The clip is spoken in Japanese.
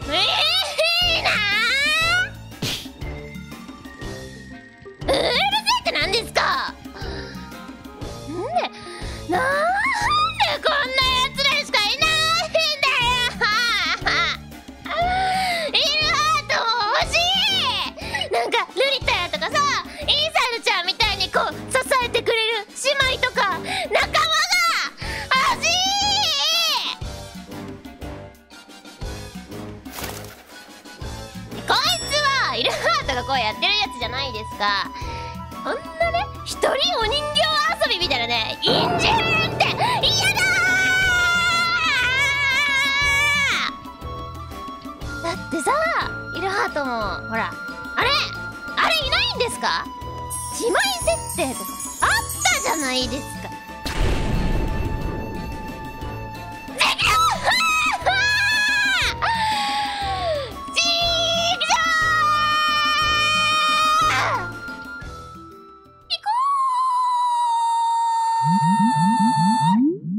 いなー。うるせえって何ですか。なんでこんなやつらしかいないんだよ。イルハートも欲しい。なんかルリタヤとかさ、イーサルちゃんみたいにこう支えてくれる姉妹とか仲間が欲しい。こいつはイルハートがこうやってるやつじゃないですか。こんなね、一人お人形遊びみたいなね、いいんじゃんって嫌だー。だってさ、イルハートもほら、あれいないんですか。姉妹設定とかあったじゃないですか。行こう。